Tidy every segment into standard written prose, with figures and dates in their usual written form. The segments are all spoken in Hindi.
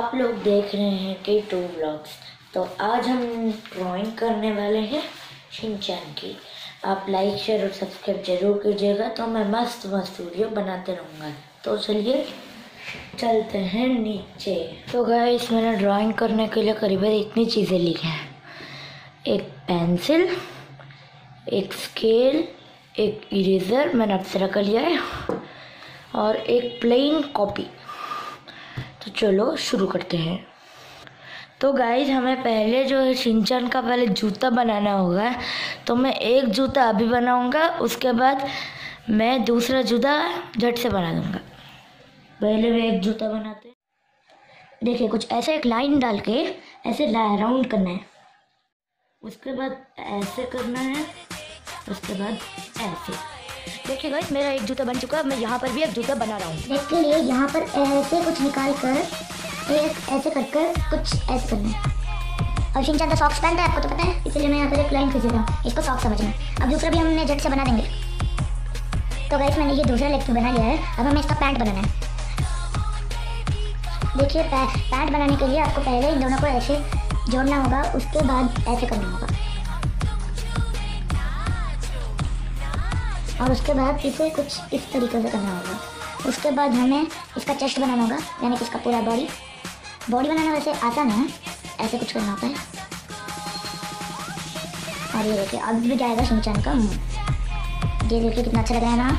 आप लोग देख रहे हैं K2 व्लॉग्स। तो आज हम ड्राइंग करने वाले हैं शिनचैन की। आप लाइक शेयर और सब्सक्राइब जरूर कीजिएगा, तो मैं मस्त मस्त वीडियो बनाते रहूँगा। तो चलिए चलते हैं नीचे। तो गाइस, मैंने ड्राइंग करने के लिए करीबन इतनी चीज़ें ली हैं। एक पेंसिल, एक स्केल, एक इरेज़र मैंने अप्सरा का लिया है, और एक प्लेन कॉपी। तो चलो शुरू करते हैं। तो गाइज, हमें पहले जो है शिनचैन का पहले जूता बनाना होगा। तो मैं एक जूता अभी बनाऊंगा, उसके बाद मैं दूसरा जूता झट से बना दूंगा। पहले भी एक जूता बनाते हैं। देखिए, कुछ ऐसे एक लाइन डाल के ऐसे राउंड करना है, उसके बाद ऐसे करना है, उसके बाद ऐसे। देखिए गाइस, मेरा एक जूता बन चुका है। मैं यहाँ पर भी एक जूता बना रहा हूँ। इसके लिए यहाँ पर ऐसे कुछ निकाल कर एक ऐसे कर कुछ ऐसे करना है। अब शिनचैन तो सॉक्स पहनता है, आपको तो पता है, इसलिए मैं यहाँ पर एक लाइन खींच देता हूँ। इसको सॉक्स समझना। अब दूसरा भी हमने झट से बना देंगे। तो गाइस, मैंने ये दूसरा लेग बना लिया है। अब हमें इसका पैंट बनाना है। देखिए, पैंट बनाने के लिए आपको पहले इन दोनों को ऐसे जोड़ना होगा, उसके बाद ऐसे करना होगा, और उसके बाद इसे कुछ इस तरीके से करना होगा। उसके बाद हमें इसका चेस्ट बनाना होगा, यानी कि इसका पूरा बॉडी बनाना वैसे आसान है, ऐसे कुछ करना होता है। और ये देखिए, अब भी जाएगा शिनचैन का मुंह। ये देखिए कितना अच्छा लग रहा है ना।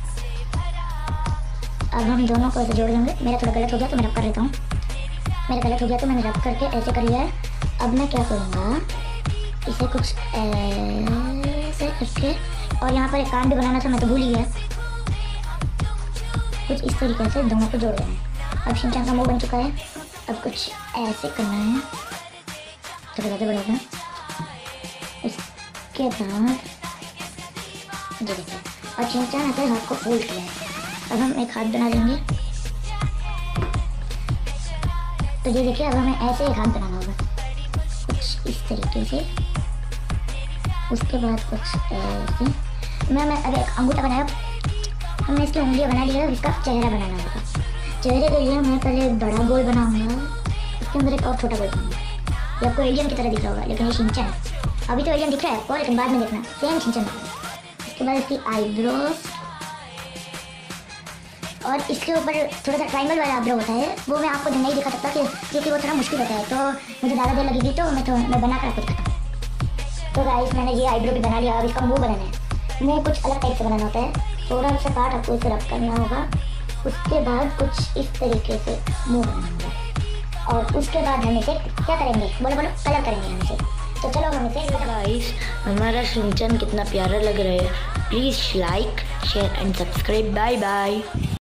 अब हम दोनों को ऐसे जोड़ देंगे। मेरा थोड़ा गलत हो गया तो मैं रब कर लेता हूँ। मेरा गलत हो गया तो मैंने रब करके ऐसे कर लिया है। अब मैं क्या करूँगा, इसे कुछ ऐसे करके, और यहाँ पर एक कान भी बनाना था, मैं तो भूल ही गया। कुछ इस तरीके से दोनों को जोड़ देना है। अब शिनचैन का मुंह बन चुका है। अब कुछ ऐसे करना है, थोड़ा ज़्यादा बड़ा था। इसके बाद ये देखिए, और शिनचैन ऐसे हाथ को फोल्ड किया है। अब हम एक हाथ बना लेंगे। तो ये देखिए, अब हमें ऐसे एक हाथ बनाना होगा, कुछ इस तरीके से। उसके बाद कुछ ऐसे। मैं अगर एक अंगूठा बनाया, हमने इसकी उंगलियां बना लिया, इसका चेहरा बनाना होगा। चेहरे के लिए मैं पहले एक बड़ा गोल बनाऊंगा, उसके अंदर एक और छोटा गोल बनाऊंगा। ये आपको एलियन की तरह दिख रहा होगा, लेकिन ये शिनचैन है। अभी तो एलियन दिख रहा है आपको, लेकिन बाद में देखना सेम शिनचैन है। इसके बाद इसकी आईब्रोज, और इसके ऊपर थोड़ा सा ट्राइंगल वाला आईब्रो होता है, वो मैं आपको नहीं दिखा सकता क्योंकि वो थोड़ा मुश्किल होता है। तो मुझे ज़्यादा देर लगेगी, तो मैं बना कर आपको दिखाता हूँ। तो गाइस, मैंने ये आईब्रो भी बना लिया। अब इसका मुँह बनाना है। मुँह कुछ अलग टाइप से बनाना होता है। थोड़ा सा पार्ट आपको इसे रब करना होगा। उसके बाद कुछ इस तरीके से मुँह बनाना होगा, और उसके बाद हम इसे क्या करेंगे, बोलो कलर करेंगे हम इसे। तो चलो हम इसे। गाइस, हमारा शिनचैन कितना प्यारा लग रहा है। Please like share and subscribe. Bye bye.